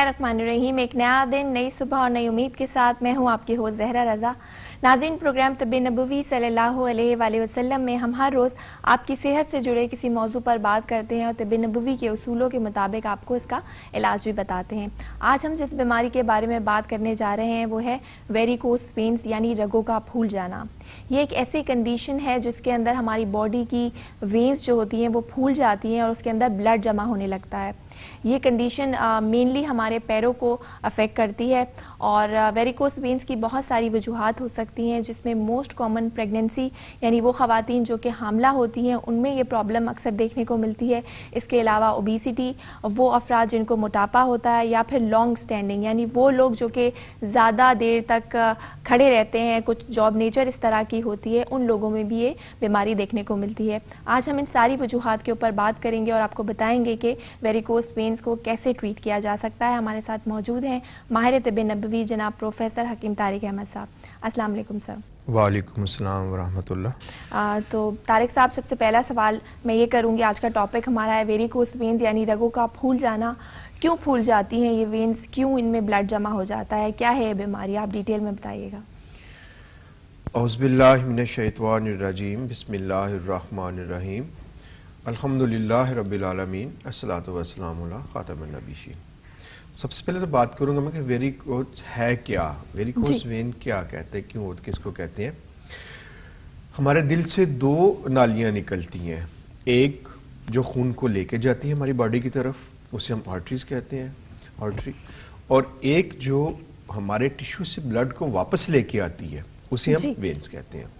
बिस्मिल्लाहिर्रहमानिर्रहीम। एक नया दिन, नई सुबह और नई उम्मीद के साथ मैं हूँ आपकी होस्ट ज़हरा रज़ा। नाज़रीन, प्रोग्राम तिब ए नबवी सल्लल्लाहु अलैहि वसल्लम में हम हर रोज़ आपकी सेहत से जुड़े किसी मौजू पर बात करते हैं और तिब ए नबवी के उसूलों के मुताबिक आपको इसका इलाज भी बताते हैं। आज हम जिस बीमारी के बारे में बात करने जा रहे हैं वो है वेरिकोस वेन्स यानी रगों का फूल जाना। ये एक ऐसी कंडीशन है जिसके अंदर हमारी बॉडी की वेन्स जो होती हैं वो फूल जाती हैं और उसके अंदर ब्लड जमा होने लगता है। ये कंडीशन मेनली हमारे पैरों को अफेक्ट करती है और वेरिकोस वेन्स की बहुत सारी वजूहात हो सकती हैं, जिसमें मोस्ट कॉमन प्रेगनेंसी यानी वो ख़वातीन जो कि हामला होती हैं उनमें ये प्रॉब्लम अक्सर देखने को मिलती है। इसके अलावा ओबेसिटी, वो अफराद जिनको मोटापा होता है, या फिर लॉन्ग स्टैंडिंग यानी वो लोग जो कि ज़्यादा देर तक खड़े रहते हैं, कुछ जॉब नेचर इस तरह की होती है, उन लोगों में भी ये बीमारी देखने को मिलती है। आज हम इन सारी वजूहात के ऊपर बात करेंगे और आपको बताएंगे कि वेरिकोस वेन्स को कैसे ट्रीट किया जा सकता है। हमारे साथ मौजूद हैं माहिर तिब ए नबवी जनाब प्रोफेसर हकीम तारिक अहमद साहब। अस्सलाम वालेकुम सर। वालेकुम अस्सलाम व रहमतुल्लाह। तो तारिक साहब, सबसे पहला सवाल मैं ये करूँगी, आज का टॉपिक हमारा है वेरिकोस वेन्स यानी रगों का फूल जाना। क्यों फूल जाती हैं ये वेन्स, क्यों इनमें ब्लड जमा हो जाता है, क्या है ये बीमारी, आप डिटेल में बताइएगा। औज़ुबिल्लाहि मिनश्शैतानिर्रजीम, बिस्मिल्लाहिर्रहमानिर्रहीम, अल्हम्दुलिल्लाहि रब्बिल आलमीन, अस्सलातु वस्सलामु अला खातमिन नबिय्यीन। सबसे पहले तो बात करूंगा मैं कि वेरिकोस है क्या, वेरिकोस वेन क्या कहते हैं, क्यों, किसको कहते हैं। हमारे दिल से दो नालियां निकलती हैं, एक जो खून को लेके जाती है हमारी बॉडी की तरफ, उसे हम आर्टरीज कहते हैं, आर्टरी, और एक जो हमारे टिश्यू से ब्लड को वापस लेके आती है उसे हम वेन्स कहते हैं।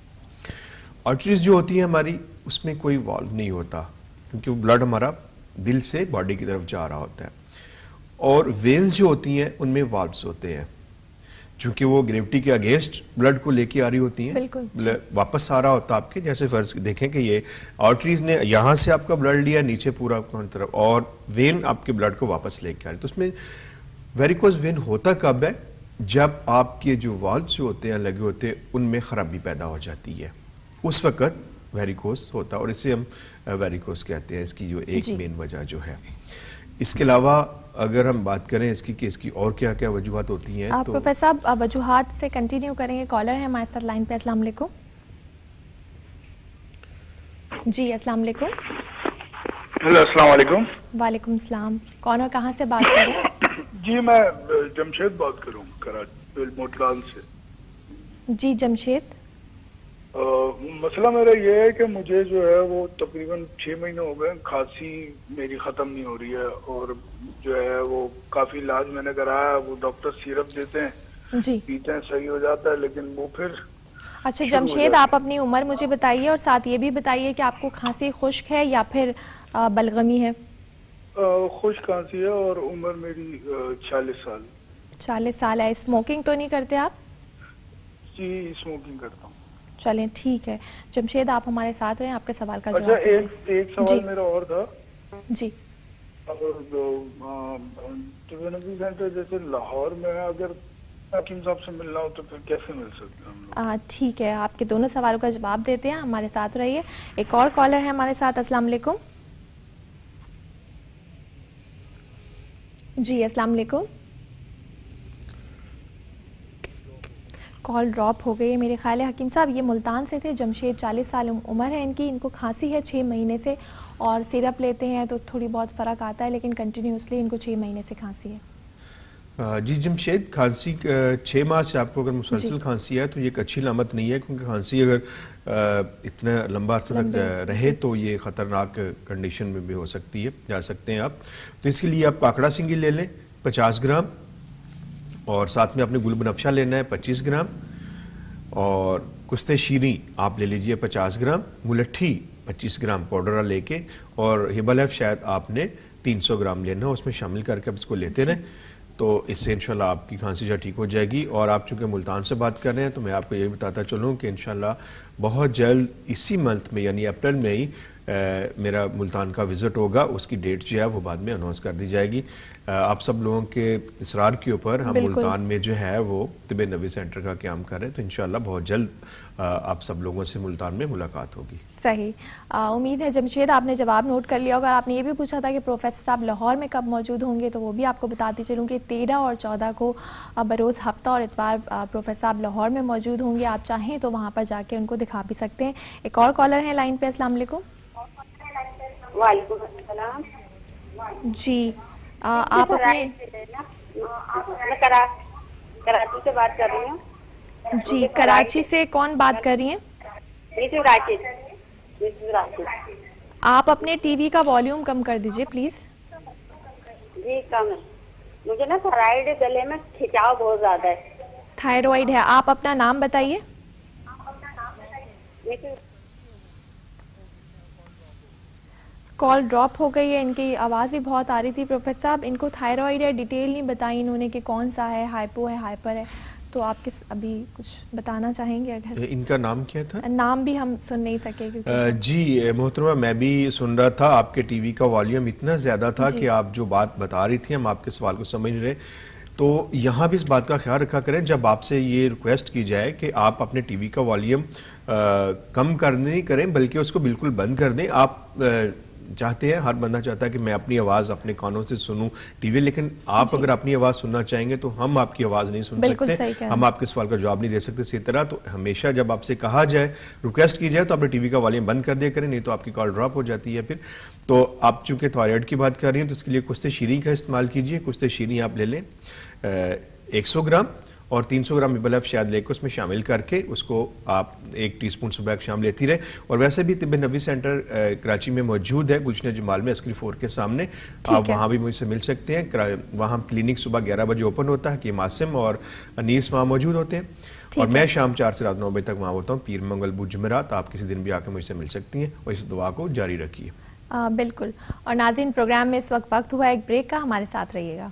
आर्टरीज जो होती है हमारी, उसमें कोई वॉल्व नहीं होता क्योंकि वो ब्लड हमारा दिल से बॉडी की तरफ जा रहा होता है, और वेन्स जो होती हैं उनमें वाल्व्स होते हैं, चूंकि वो ग्रेविटी के अगेंस्ट ब्लड को लेके आ रही होती हैं, वापस आ रहा होता है आपके। जैसे फर्ज देखें कि ये आर्टरीज ने यहाँ से आपका ब्लड लिया नीचे पूरा तरफ, और वेन आपके ब्लड को वापस लेके आ रही। तो उसमें वेरिकोस वेन होता कब है, जब आपके जो वाल्व्स जो होते हैं लगे होते हैं उनमें खराबी पैदा हो जाती है, उस वक़्त वेरिकोस होता है, और इसे हम वेरिकोस कहते हैं, इसकी जो एक मेन वजह जो है। इसके अलावा अगर हम बात करें इसकी कि इसकी और क्या क्या वजूहात होती हैं, तो प्रोफेसर साहब वजूहात से कंटिन्यू करेंगे। कॉलर है हमारे साथ लाइन पे। अस्सलाम वालेकुम जी। अस्सलाम वालेकुम। हेलो, अस्सलाम वालेकुम। वालेकुम सलाम। कौन और कहाँ से बात कर रहे हैं? जी, मैं जमशेद बात करूँ, कराची मोटराल से। जी जमशेद। मसला मेरा ये है कि मुझे जो है वो तकरीबन 6 महीने हो गए, खांसी मेरी ख़त्म नहीं हो रही है, और जो है वो काफ़ी इलाज मैंने कराया, वो डॉक्टर सिरप देते हैं जी, पीते हैं, सही हो जाता है, लेकिन वो फिर। अच्छा जमशेद, आप अपनी उम्र मुझे बताइए और साथ ये भी बताइए कि आपको खांसी खुश्क है या फिर बलगमी है? खुश्क खांसी है और उम्र मेरी 40 साल। 40 साल है। स्मोकिंग तो नहीं करते आप? जी, स्मोकिंग करता हूँ। चलें ठीक है जमशेद, आप हमारे साथ रहें, आपके सवाल का जवाब। अच्छा, एक सवाल मेरा और था जी। सेंटर जैसे लाहौर में, अगर हकीम साहब से मिलना हो तो फिर कैसे मिल सकते हैं? ठीक है, आपके दोनों सवालों का जवाब देते हैं, हमारे साथ रहिए। एक और कॉलर है हमारे साथ। अस्सलाम वालेकुम जी। अस्सलाम वालेकुम। कॉल ड्रॉप हो गई है मेरे ख्याल है। हकीम साहब, ये मुल्तान से थे जमशेद, 40 साल उम्र है इनकी, इनको खांसी है 6 महीने से, और सिरप लेते हैं तो थोड़ी बहुत फ़र्क आता है, लेकिन कंटिन्यूसली इनको 6 महीने से खांसी है। जी जमशेद, खांसी 6 माह से आपको अगर मुसलसल खांसी है तो ये एक अच्छी लामत नहीं है, क्योंकि खांसी अगर इतना लंबा अर्सा तक रहे तो ये ख़तरनाक कंडीशन में भी हो सकती है, जा सकते हैं आप। तो इसके लिए आप काकड़ा सिंगी ले लें 50 ग्राम, और साथ में आपने गुल बनफशा लेना है 25 ग्राम, और कुश्ते शीरी आप ले लीजिए 50 ग्राम, मुलट्ठी 25 ग्राम पाउडर लेके, और हिबल शायद आपने 300 ग्राम लेना, उसमें शामिल करके आप इसको लेते रहें, तो इससे इंशाल्लाह आपकी खांसी जो ठीक हो जाएगी। और आप चूँकि मुल्तान से बात कर रहे हैं तो मैं आपको ये बताता चलूँ कि इंशाल्लाह बहुत जल्द इसी मंथ में यानी अप्रैल में ही मेरा मुल्तान का विज़िट होगा, उसकी डेट जो है वो बाद में अनाउंस कर दी जाएगी। आप सब लोगों के इसरार के ऊपर हम मुल्तान में जो है वो तिब ए नबवी सेंटर का क़याम कर रहे हैं, तो इंशाअल्लाह बहुत जल्द आप सब लोगों से मुल्तान में मुलाकात होगी। सही, उम्मीद है जमशेद आपने जवाब नोट कर लिया होगा। आपने ये भी पूछा था कि प्रोफेसर साहब लाहौर में कब मौजूद होंगे, तो वो भी आपको बताती चलूँ कि 13 और 14 को बरोज़ हफ्ता और इतवार प्रोफेसर साहब लाहौर में मौजूद होंगे। आप चाहें तो वहाँ पर जाके उनको दिखा भी सकते हैं। एक और कॉलर है लाइन पे। अस्सलाम वालेकुम। वालेकुम अस्सलाम जी, आप अपने मैं कराची से बात कर रही हूँ। जी, कराची से कौन बात कर रही हैं? आप अपने टीवी का वॉल्यूम कम कर दीजिए प्लीज। जी कम है। मुझे ना थायराइड, गले में खिंचाव बहुत ज्यादा है। थायराइड है। आप अपना नाम बताइए। कॉल ड्रॉप हो गई है। इनकी आवाज़ ही बहुत आ रही थी। प्रोफेसर साहब, इनको थायराइड है, डिटेल नहीं बताई इन्होंने कि कौन सा है, हाइपो है, हाइपर है, तो आप किस अभी कुछ बताना चाहेंगे? अगर इनका नाम क्या था? नाम भी हम सुन नहीं सके क्योंकि जी मोहतरमा, मैं भी सुन रहा था। आपके टीवी का वॉल्यूम इतना ज़्यादा था कि आप जो बात बता रही थी हम आपके सवाल को समझ नहीं रहे। तो यहाँ भी इस बात का ख्याल रखा करें, जब आपसे ये रिक्वेस्ट की जाए कि आप अपने टीवी का वॉल्यूम कम करने नहीं करें बल्कि उसको बिल्कुल बंद कर दें। आप चाहते हैं, हर बंदा चाहता है कि मैं अपनी आवाज़ अपने कानों से सुनूं टीवी, लेकिन आप अगर अपनी आवाज़ सुनना चाहेंगे तो हम आपकी आवाज़ नहीं सुन सकते, हम आपके सवाल का जवाब नहीं दे सकते इसी तरह। तो हमेशा जब आपसे कहा जाए, रिक्वेस्ट की जाए, तो अपने टीवी का वॉल्यूम बंद कर दिया करें, नहीं तो आपकी कॉल ड्रॉप हो जाती है फिर। तो आप चूंकि थायराइड की बात कर रही हैं तो इसके लिए कुश्ते शीरी का इस्तेमाल कीजिए। कुश्ते शीरी आप ले लें 100 ग्राम और 300 ग्राम इबलफ शायद लेकर उसमें शामिल करके उसको आप 1 टीस्पून सुबह शाम लेती रहे। और वैसे भी तिब ए नबवी सेंटर कराची में मौजूद है, गुलशन जमाल में, अस्करी 4 के सामने। आप वहाँ भी मुझसे मिल सकते हैं। वहाँ क्लिनिक सुबह 11 बजे ओपन होता है कि मासिम और अनीस वहाँ मौजूद होते हैं और मैं शाम 4 से रात 9 बजे तक वहाँ होता हूँ, पीर मंगल बुध जुमेरात। आप किसी दिन भी आकर मुझसे मिल सकती हैं और इस दुआ को जारी रखिए। बिल्कुल। और नाज़रीन, प्रोग्राम में इस वक्त हुआ एक ब्रेक का, हमारे साथ रहिएगा।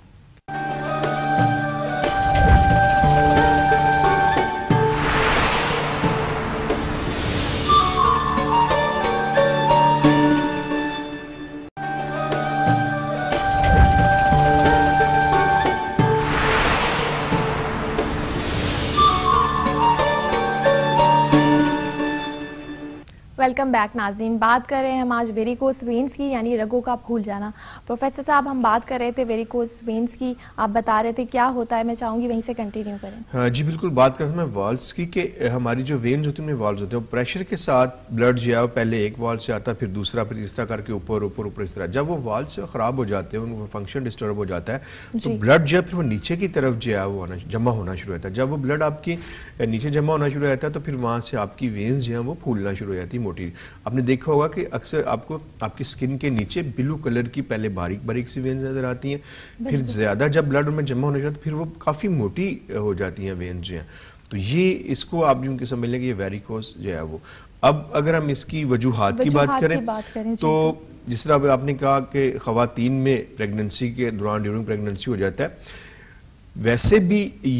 वेलकम बैक नाज़रीन। बात कर रहे हैं हम आज वेरिकोस वेन्स की, यानी रगों का फूल जाना। प्रोफेसर साहब, हम बात कर रहे थे वेरिकोस वेन्स की, आप बता रहे थे क्या होता है, मैं चाहूँगी वहीं से कंटिन्यू करें। हाँ जी बिल्कुल। बात करते हैं वॉल्व्स की कि हमारी जो वेन्स होती हैं, वॉल्व्स होते हैं, प्रेशर के साथ ब्लड जो है पहले एक वॉल्व से आता है, फिर दूसरा, फिर तीसरा करके ऊपर ऊपर ऊपर इस तरह। जब वो वॉल्व से ख़राब हो जाते हैं, उनका फंक्शन डिस्टर्ब हो जाता है, तो ब्लड जो है फिर वो नीचे की तरफ जो है वो जमा होना शुरू होता है। जब वो ब्लड आपकी नीचे जमा होना शुरू हो जाता है तो फिर वहाँ से आपकी वेन्स जो है वो फूलना शुरू हो जाती है, मोटी। आपने देखा होगा कि अक्सर आपको आपकी स्किन के नीचे ब्लू कलर की पहले बारीक बारीक सी वेन्स नजर आती हैं, फिर ज्यादा जब ब्लड उनमें जमा होने लगता है फिर वो काफी मोटी हो जाती हैं वेन्स जो हैं। तो ये इसको आप यूं कि समझ लें कि ये वेरिकोस जो है वो। अब अगर हम इसकी वजूहात की बात करें तो जिस तरह आपने कहा कि खवातीन में प्रेगनेंसी के दौरान ड्यूरिंग प्रेगनेंसी हो जाता है, वैसे भी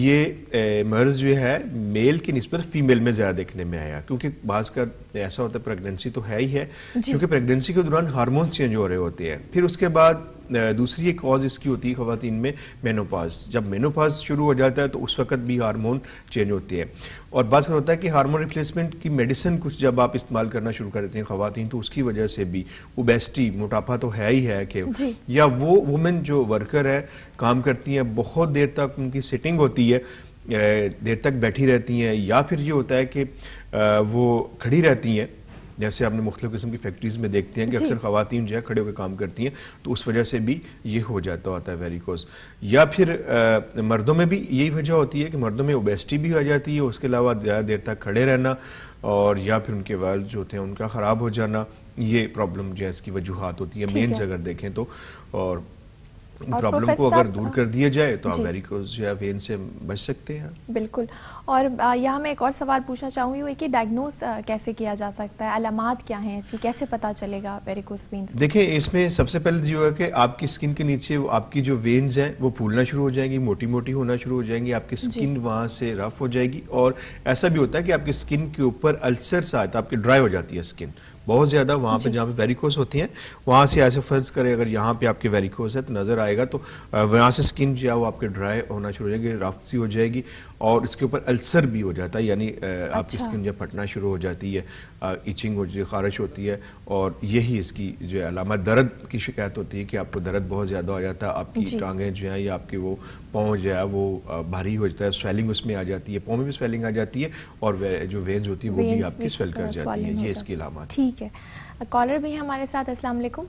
ये मर्ज जो है मेल की निस्बत फीमेल में ज़्यादा देखने में आया, क्योंकि बाज़ का ऐसा होता है, प्रेगनेंसी तो है ही है, क्योंकि प्रेगनेंसी के दौरान हार्मोन्स चेंज हो रहे होते हैं। फिर उसके बाद दूसरी एक कॉज इसकी होती है खवातीन में मेनोपाज। जब मेनोपाज शुरू हो जाता है तो उस वक्त भी हार्मोन चेंज होते हैं, और बाज़ का होता है कि हार्मोन रिप्लेसमेंट की मेडिसिन कुछ जब आप इस्तेमाल करना शुरू कर देते हैं खवातीन, तो उसकी वजह से भी ओबेसिटी, मोटापा तो है ही है कि, या वो वुमेन जो वर्कर है, काम करती हैं, बहुत देर तक उनकी सिटिंग होती है, देर तक बैठी रहती हैं, या फिर ये होता है कि वो खड़ी रहती हैं, जैसे आपने मुख्तलिफ किस्म की फैक्ट्रीज में देखते हैं कि अक्सर खवातीन जो है खड़े होकर काम करती हैं, तो उस वजह से भी ये हो जाता होता है वेरिकोस। या फिर मर्दों में भी यही वजह होती है कि मर्दों में ओबेसिटी भी हो जाती है, उसके अलावा ज़्यादा देर तक खड़े रहना, और या फिर उनके वाल जो होते हैं उनका ख़राब हो जाना, ये प्रॉब्लम जो है इसकी वजूहात होती है मेन्स अगर देखें तो। और प्रॉब्लम को अगर दूर कर दिया जाए तो आप वेरिकोस जो है वेन से बच सकते हैं। बिल्कुल। और यहाँ मैं एक और सवाल पूछना चाहूँगी, वो कि डायग्नोस कैसे किया जा सकता है, अलामात क्या हैं इसकी, कैसे पता चलेगा वेरिकोस वेन्स? देखिए, इसमें सबसे पहले जो है कि आपकी स्किन के नीचे आपकी जो वेन्स हैं वो फूलना शुरू हो जाएंगी, मोटी मोटी होना शुरू हो जाएंगी, आपकी स्किन वहाँ से रफ हो जाएगी, और ऐसा भी होता है कि आपकी स्किन के ऊपर अल्सर सा आता है, आपकी ड्राई हो जाती है स्किन, बहुत ज़्यादा वहाँ पे जहाँ पे वेरिकोस होती हैं, वहाँ से ऐसे फर्ज करें अगर यहाँ पे आपके वेरिकोस है तो नज़र आएगा, तो वहाँ से स्किन जो है वो आपके ड्राई होना शुरू हो जाएगी, रफ सी हो जाएगी, और इसके ऊपर अल्सर भी हो जाता है, यानी आपकी स्किन जो फटना शुरू हो जाती है, इचिंग हो जाती है, खारिश होती है, और यही इसकी जो है अलामत। दर्द की शिकायत होती है कि आपको दर्द बहुत ज़्यादा हो जाता है, आपकी टांगें जो हैं या आपके वो पाँव जो है वो भारी हो जाता है, स्वेलिंग उसमें आ जाती है, पाँव में भी स्वेलिंग आ जाती है, और जो वेन्स होती है वो भी आपकी स्वेल कर जाती है। ये इसकी अलामत। ठीक है, कॉलर भी है हमारे साथ। अस्सलाम वालेकुम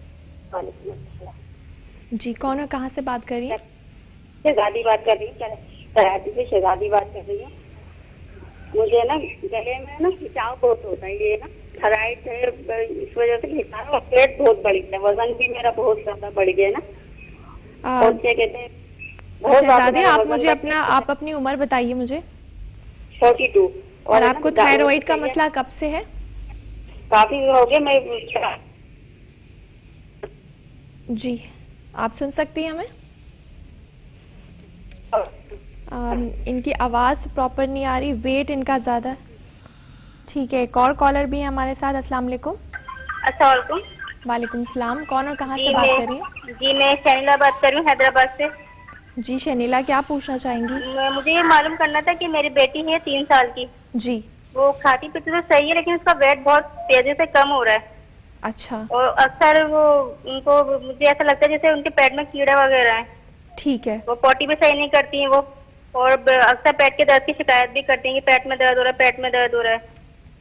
जी, कौन और कहाँ से बात कर रही है? शहजादी बात कर रही हूँ, कराची से शहजादी बात कर रही हूँ। मुझे ना गले में ना खिंचाव बहुत होता है, ये ना थायराइड है, इस वजह से खिंचाव, और पेट बहुत बढ़ गया, वजन भी मेरा बहुत ज्यादा बढ़ गया ना। और क्या कहते हैं, शहजादी आप मुझे आप अपनी उम्र बताइए मुझे। 42। और आपको थायराइड का मसला कब से है? काफी हो गया। मैं जी, आप सुन सकती हैं हमें? इनकी आवाज़ प्रॉपर नहीं आ रही, वेट इनका ज़्यादा। ठीक है, एक और कॉलर भी है हमारे साथ। अस्सलाम वालेकुम। अस्सलाम वालेकुम। वालेकुम सलाम, कौन और कहाँ से बात कर रही हैं? जी मैं शनीला बात कर रही हूँ, हैदराबाद से। जी शनीला, क्या पूछना चाहेंगी? मुझे ये मालूम करना था कि मेरी बेटी है 3 साल की जी। वो खाती पीती तो सही है, लेकिन उसका वेट बहुत तेजी से कम हो रहा है। अच्छा। और अक्सर वो उनको, मुझे ऐसा लगता है जैसे उनके पेट में कीड़ा वगैरह है। ठीक है। वो पोटी भी सही नहीं करती है वो, और अक्सर पेट के दर्द की शिकायत भी करती है कि पेट में दर्द हो रहा है, पेट में दर्द हो रहा है।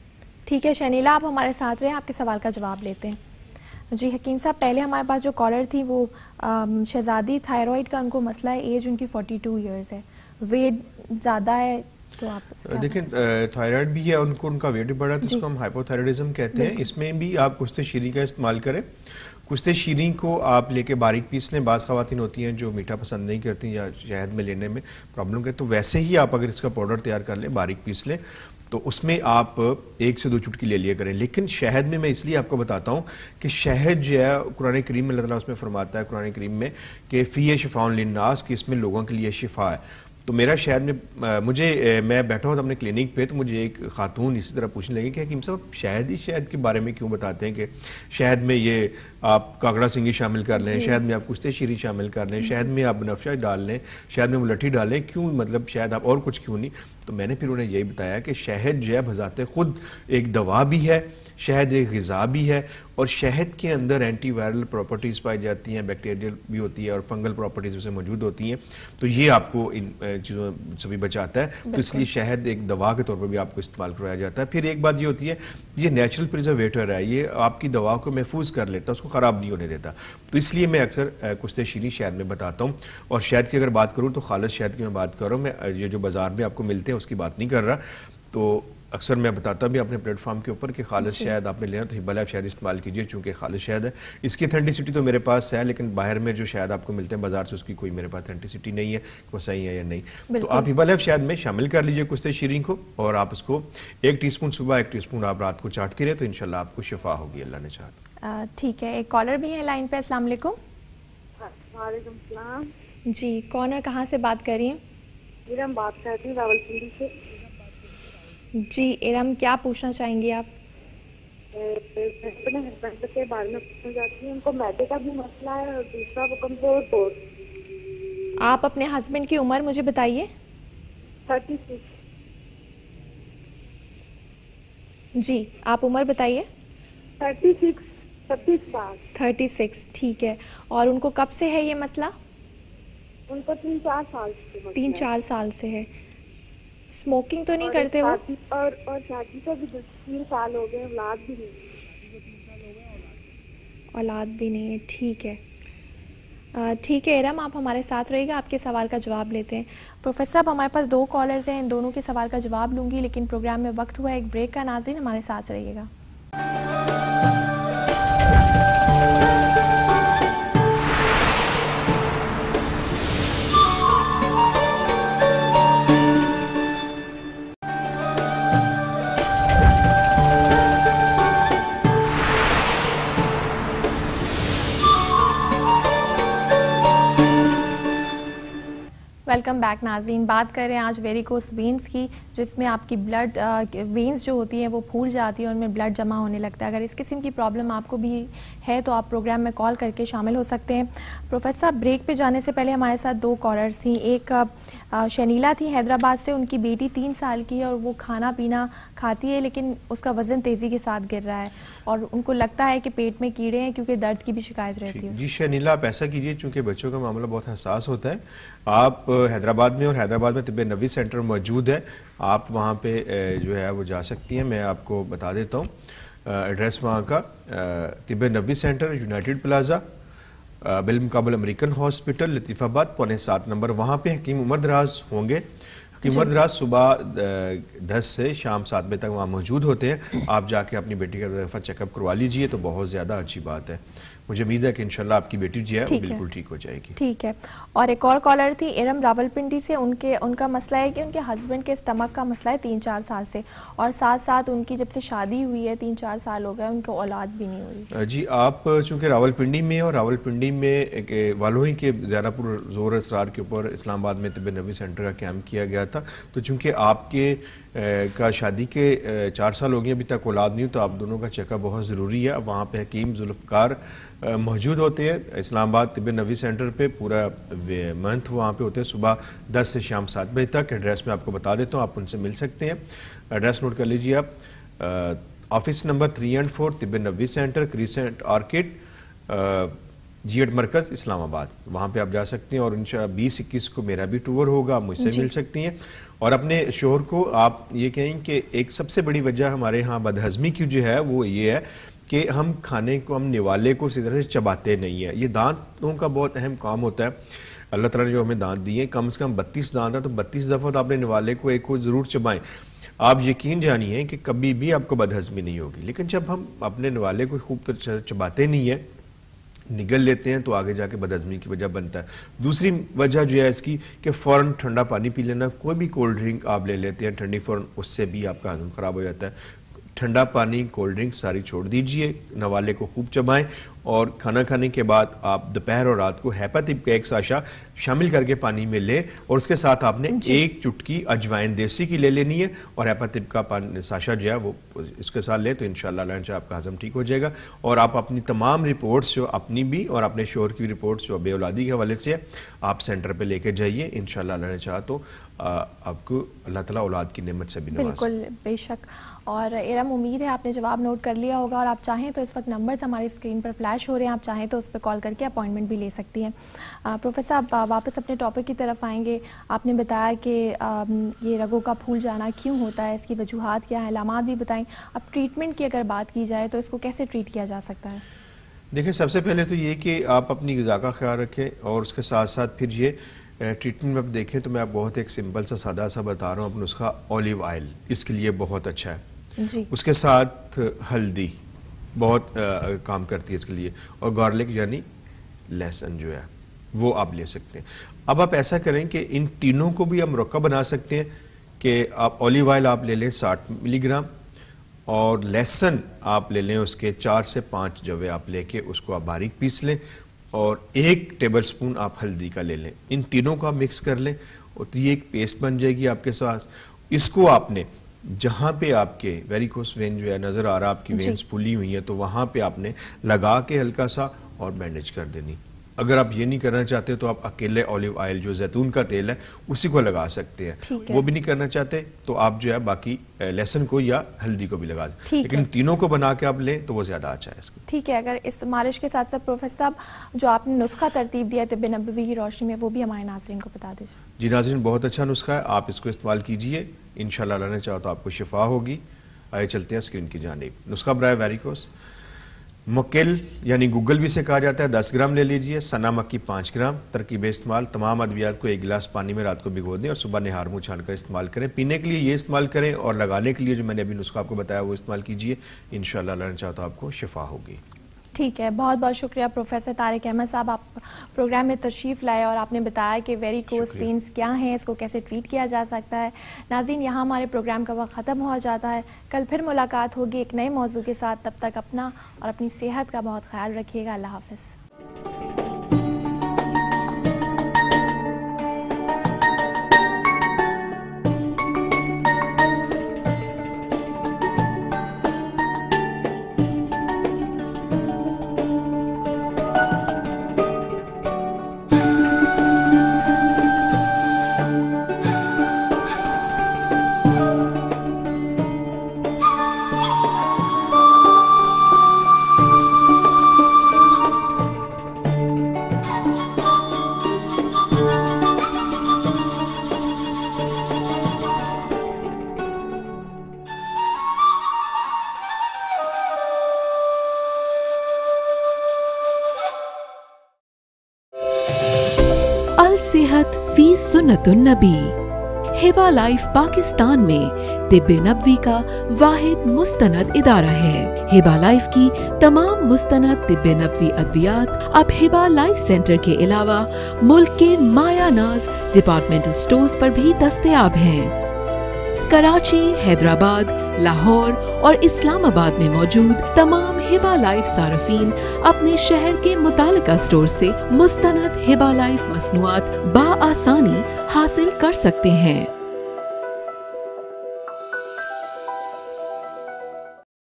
ठीक है शनीला, आप हमारे साथ रहे, आपके सवाल का जवाब लेते हैं। जी हकीम साहब, पहले हमारे पास जो कॉलर थी वो शहजादी, थायराइड का उनको मसला है, एज उनकी 42 इयर्स है, वेट ज़्यादा है, तो आप देखें थायराइड भी है उनको, उनका वेट भी बढ़ा, तो इसको हम हाइपोथायराइडिज्म कहते हैं। इसमें भी आप कुश्ते शीरी का इस्तेमाल करें। कुश्ते शीरी को आप लेके बारीक पीस लें। बाज़ ख़वातीन होती हैं जो मीठा पसंद नहीं करती या शहद में लेने में प्रॉब्लम करती, तो वैसे ही आप अगर इसका पाउडर तैयार कर लें, बारीक पीस लें, तो उसमें आप 1 से 2 चुटकी ले लिया करें। लेकिन शहद में मैं इसलिए आपको बताता हूँ कि शहद जो है कुरान करीम में अल्लाह ताला उसमें फरमाता है, कुरान करीम में, कि फ़ी शिफ़ाउन लिन्नास, कि इसमें लोगों के लिए शिफा है। तो मेरा शहद में मैं बैठा हूँ अपने क्लिनिक पे, तो मुझे एक खातून इसी तरह पूछने लगी कि हकीम साहब शहद ही शहद के बारे में क्यों बताते हैं, कि शहद में ये आप काकड़ा सिंगी शामिल कर लें, शहद में आप कुश्ते शीरी शामिल कर लें, शहद में आप बनफशा डाल लें, शहद में मुलट्ठी डालें, क्यों, मतलब शहद आप और कुछ क्यों नहीं? तो मैंने फिर उन्हें यही बताया कि शहद जो है बज़ाते खुद एक दवा भी है, शहद एक ग़िज़ा भी है, और शहद के अंदर एंटी वायरल प्रॉपर्टीज़ पाई जाती हैं, बैक्टीरियल भी होती है और फंगल प्रॉपर्टीज़ उसमें मौजूद होती हैं, तो ये आपको इन चीज़ों से भी बचाता है। तो इसलिए शहद एक दवा के तौर पर भी आपको इस्तेमाल करवाया जाता है। फिर एक बात ये होती है, ये नेचुरल प्रिजर्वेटर है, ये आपकी दवा को महफूज कर लेता है, उसको ख़राब नहीं होने देता। तो इसलिए मैं अक्सर कुश्ते शीरी शहद में बताता हूँ। और शहद की अगर बात करूँ तो खालिस शहद की मैं बात कर रहा हूँ, मैं ये जो बाज़ार में आपको मिलते हैं उसकी बात नहीं कर रहा। तो अक्सर मैं बताता भी अपने प्लेटफॉर्म के ऊपर कि खालिस शहद आपने लेना तो हिब्बा लैब शहद इस्तेमाल कीजिए, चूँकि खालिस शहद है। इसकी अथेंटिसिटी तो मेरे पास है, लेकिन बाहर में जो शहद आपको मिलते हैं बाजार से, उसकी कोई मेरे पास अथेंटिसिटी नहीं है, वो सही है या नहीं। तो आप हिब्बा लैब शहद में शामिल कर लीजिए कुश्ते शीरी को, और आप उसको 1 टीस्पून सुबह, 1 टीस्पून आप रात को चाटती रहे, तो इंशाल्लाह आपको शिफा होगी, अल्लाह ने चाहा। ठीक है, एक कॉलर भी है लाइन पे। अस्सलाम वालेकुम। वालेकुम सलाम जी, कौन और कहाँ से बात कर रही हैं? इरम बात करती हूँ, रावलपिंडी से। जी इरम, क्या पूछना चाहेंगी आप? अपने हस्बैंड के बारे में पूछना चाहती हूँ। उनको मैदे का भी मसला है, और दूसरा वो कमजोर बहुत। आप अपने हस्बैंड की उम्र मुझे बताइए। 36। जी, आप उम्र बताइए। 36 साल। 36, ठीक है। और उनको कब से है ये मसला? उनको 3-4 साल से। 3-4 साल से है। स्मोकिंग तो नहीं करते वो? और शादी को भी 3 साल हो गए, औलाद भी नहीं। औलाद भी नहीं है, ठीक है। ठीक है इरम, आप हमारे साथ रहिएगा, आपके सवाल का जवाब लेते हैं। प्रोफेसर साहब, हमारे पास 2 कॉलर्स हैं, इन दोनों के सवाल का जवाब लूँगी, लेकिन प्रोग्राम में वक्त हुआ है एक ब्रेक का। नाज़रीन हमारे साथ रहिएगा। वेलकम बैक नाज़रीन। बात कर रहे हैं आज वेरिकोस वेन्स की, जिसमें आपकी ब्लड वेन्स जो होती हैं वो फूल जाती है और उनमें ब्लड जमा होने लगता है। अगर इस किस्म की प्रॉब्लम आपको भी है तो आप प्रोग्राम में कॉल करके शामिल हो सकते हैं। प्रोफेसर साहब, ब्रेक पे जाने से पहले हमारे साथ दो कॉलर्स थी। एक शनीला थी हैदराबाद से, उनकी बेटी 3 साल की है और वो खाना पीना खाती है लेकिन उसका वज़न तेज़ी के साथ गिर रहा है और उनको लगता है कि पेट में कीड़े हैं क्योंकि दर्द की भी शिकायत रहती है। जी शनीला, आप ऐसा कीजिए, चूंकि बच्चों का मामला बहुत हसास होता है, आप हैदराबाद में, और हैदराबाद में तिब ए नबवी सेंटर मौजूद है, आप वहाँ पे जो है वो जा सकती हैं। मैं आपको बता देता हूँ एड्रेस वहाँ का। तिब ए नबवी centre, United plaza, बिलमुकाबल American hospital, Latifabad, पौने 7 नंबर। वहाँ पे हकीम उमर दराज होंगे। हकीम उमर दराज सुबह 10 से शाम 7 बजे तक वहाँ मौजूद होते हैं। आप जाके अपनी बेटी का दफ़ा चेकअप करवा लीजिए तो बहुत ज़्यादा अच्छी बात है। मुझे उम्मीद है कि इंशाल्लाह आपकी बेटी जो है वो बिल्कुल ठीक हो जाएगी। ठीक है। और एक और कॉलर थी इरम रावलपिंडी से। उनका मसला है कि उनके हस्बैंड के स्टमक का मसला है 3-4 साल से, और साथ साथ उनकी जब से शादी हुई है 3-4 साल हो गए, उनको औलाद भी नहीं हो रही। जी, आप चूँकि रावलपिंडी में, और रावलपिंडी में वालों ही के ज़्यादा जोर असरार के ऊपर इस्लामाबाद में तिब ए नबवी सेंटर का कैंप किया गया था, तो चूँकि आपके का शादी के 4 साल हो गए, अभी तक औलाद नहीं, तो आप दोनों का चेकअप बहुत ज़रूरी है। अब वहाँ पे हकीम जुल्फ़कार मौजूद होते हैं इस्लामाबाद तिब ए नबवी सेंटर पे, पूरा मंथ वहाँ पे होते हैं, सुबह 10 से शाम 7 बजे तक। एड्रेस मैं आपको बता देता हूँ, आप उनसे मिल सकते हैं। एड्रेस नोट कर लीजिए आप। Office number 3 and 4 तिब A Nabawi centre, crescent orchid, G8 मरकज़, इस्लामाबाद। वहाँ पे आप जा सकते हैं। और इंशाअल्लाह 20-21 को मेरा भी टूर होगा, आप मुझसे मिल सकती हैं। और अपने शोहर को आप ये कहें कि एक सबसे बड़ी वजह हमारे यहाँ बदहज़मी की जो है वो ये है कि हम खाने को, हम निवाले को इसी तरह से चबाते नहीं है। ये दांतों का बहुत अहम काम होता है। अल्लाह ताला ने जो हमें दांत दिए, कम से कम 32 दांत है, तो 32 दफ़ा तो आपने निवाले को एक को ज़रूर चबाएं। आप यकीन जानिए कि कभी भी आपको बदहज़मी नहीं होगी। लेकिन जब हम अपने निवाले को खूब तो चबाते नहीं है, निगल लेते हैं, तो आगे जाके बदहज़मी की वजह बनता है। दूसरी वजह जो है इसकी कि फ़ौरन ठंडा पानी पी लेना। कोई भी कोल्ड ड्रिंक आप ले लेते हैं ठंडी, फ़ौरन उससे भी आपका हज़म ख़राब हो जाता है। ठंडा पानी, कोल्ड ड्रिंक सारी छोड़ दीजिए, नवाले को खूब चबाएं, और खाना खाने के बाद आप दोपहर और रात को हैपातिब का एक साशा शामिल करके पानी में लें, और उसके साथ आपने एक चुटकी अजवाइन देसी की ले लेनी है, और हैपातिब का साशा जो है वो इसके साथ ले, तो इंशाअल्लाह आपका हजम ठीक हो जाएगा। और आप अपनी तमाम रिपोर्ट्स जो अपनी भी और अपने शोहर की रिपोर्ट्स जो बेऔलादी के हवाले से है, आप सेंटर पर लेके जाइए। इंशाअल्लाह चाह तो आपको अल्लाह ताला औलाद की नेमत से भी नवाज़े। बिल्कुल, बेशक। और एरम, उम्मीद है आपने जवाब नोट कर लिया होगा, और आप चाहें तो इस वक्त नंबर्स हमारी स्क्रीन पर फ्लैश हो रहे हैं, आप चाहें तो उस पर कॉल करके अपॉइंटमेंट भी ले सकती हैं। प्रोफेसर, आप वापस अपने टॉपिक की तरफ आएंगे। आपने बताया कि ये रगों का फूल जाना क्यों होता है, इसकी वजूहात क्या है, अलामात भी बताएं। अब ट्रीटमेंट की अगर बात की जाए तो इसको कैसे ट्रीट किया जा सकता है? देखिए, सबसे पहले तो ये कि आप अपनी ग़िज़ा का ख्याल रखें, और उसके साथ साथ फिर ये ट्रीटमेंट में आप देखें तो मैं आप बहुत एक सिंपल सा सादा सा बता रहा हूँ। अब नुस्खा ऑलिव ऑयल इसके लिए बहुत अच्छा है जी। उसके साथ हल्दी बहुत काम करती है इसके लिए, और गार्लिक यानी लहसुन जो है वो आप ले सकते हैं। अब आप ऐसा करें कि इन तीनों को भी हम मुरक्कब बना सकते हैं कि आप ऑलिव ऑयल आप ले लें 60 मिलीग्राम, और लहसुन आप ले लें उसके 4 से 5 जवे आप लेके उसको आप बारीक पीस लें, और 1 टेबलस्पून आप हल्दी का ले लें। इन तीनों को आप मिक्स कर लें, और ये एक पेस्ट बन जाएगी आपके साथ। इसको आपने जहाँ पे आपके वेरिकोस वेन जो है नज़र आ रहा है, आपकी वेन्स फुली हुई हैं, तो वहाँ पे आपने लगा के हल्का सा और बैंडेज कर देनी। अगर आप ये नहीं करना चाहते तो आप अकेले ऑलिव ऑयल जो जैतून का तेल है उसी को लगा सकते हैं। वो भी नहीं करना चाहते तो आप जो है बाकी लहसुन को या हल्दी को भी लगा सकते हैं, लेकिन तीनों को बना के आप लें तो वो ज्यादा अच्छा है इसको। ठीक है। अगर इस मालिश के साथ साथ प्रोफेसर साहब जो आपने नुस्खा तरतीब दिया तिब ए नबवी की रोशनी में, वो भी हमारे नाज़रीन को बता दीजिए। जी नाज़रीन, बहुत अच्छा नुस्खा है, आप इसको इस्तेमाल कीजिए, इंशाल्लाह अल्लाह ने चाहा तो आपको शिफा होगी। आइए चलते हैं स्क्रीन की जानिब। नुस्खा बराए वेरिकोस, मक्केल यानी गूगल भी से कहा जाता है 10 ग्राम ले लीजिए, सना मक्की 5 ग्राम। तरकीब इस्तेमाल, तमाम अद्वियात को 1 गिलास पानी में रात को भिगो दें और सुबह निहार मुँह छान कर इस्तेमाल करें। पीने के लिए ये इस्तेमाल करें, और लगाने के लिए जो मैंने अभी नुस्खा आपको बताया वो इस्तेमाल कीजिए, इंशाअल्लाह अल्लाह ने चाहा तो आपको शिफा होगी। ठीक है, बहुत बहुत शुक्रिया प्रोफेसर तारिक अहमद साहब, आप प्रोग्राम में तशरीफ़ लाए और आपने बताया कि वेरिकोस वेन्स क्या हैं, इसको कैसे ट्रीट किया जा सकता है। नाज़रीन, यहाँ हमारे प्रोग्राम का वक्त ख़त्म हो जाता है। कल फिर मुलाकात होगी एक नए मौजू के साथ। तब तक अपना और अपनी सेहत का बहुत ख्याल रखिएगा। अल्लाह हाफ़िज़। सेहत फी सुन्नत-ए-नबी। हिबा लाइफ पाकिस्तान में तिब ए नबवी का वाहिद मुस्तनद इदारा है। हिबा लाइफ की तमाम मुस्तनद तिब ए नबवी अद्वियात अब हिबा लाइफ सेंटर के अलावा मुल्क के मायानाज डिपार्टमेंटल स्टोर्स पर भी दस्तयाब हैं। कराची, हैदराबाद, लाहौर और इस्लामाबाद में मौजूद तमाम हिबा लाइफ सारफीन अपने शहर के मुतालिका स्टोर से मुस्तनद हिबा लाइफ मसनूआत बआसानी हासिल कर सकते हैं।